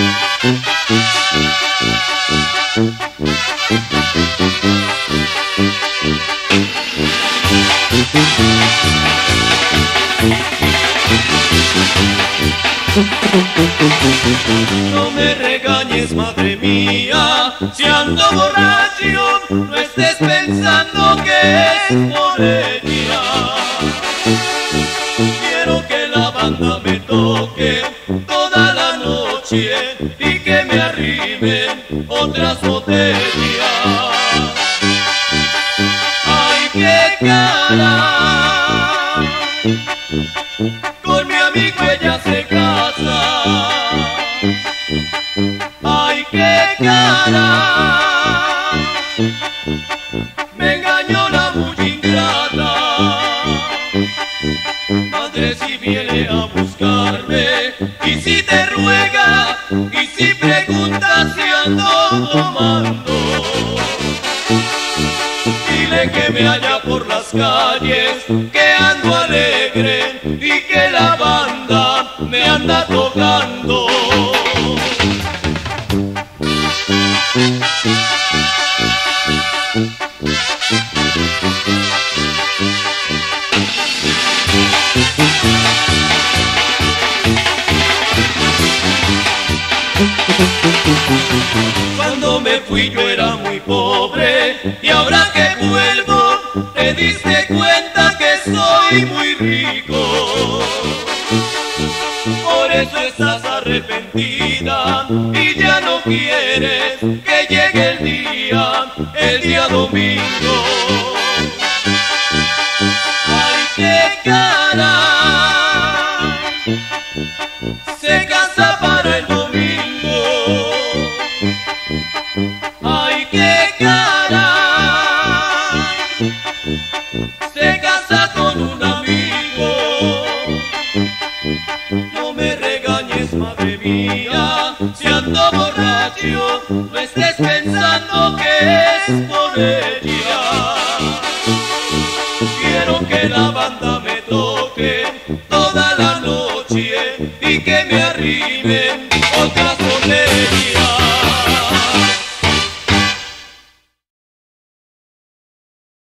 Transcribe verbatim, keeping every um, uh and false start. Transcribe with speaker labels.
Speaker 1: No me regañes, madre mía, si ando borracho, no estés pensando que es por ella. Quiero que la banda me toque toda la noche y que me arrimen otras botellas. ¡Ay, qué cara! Con mi amigo ella se casa. ¡Ay, qué cara! Me engañó la muy ingrata. Madre, si viene a buscarme y si te ruega y si pregunta si ando tomando, dile que me halla por las calles, que ando alegre y que la banda me anda tocando. Cuando me fui yo era muy pobre y ahora que vuelvo te diste cuenta que soy muy rico. Por eso estás arrepentida y ya no quieres que llegue el día, el día domingo. ¡Ay, qué cara! Se casa para el domingo. ¡Ay, qué cara! Se casa con un amigo. No me regañes, madre mía, si ando borracho, no estés pensando que es por ella. Quiero que la banda me toque toda la noche y que me arrimen otra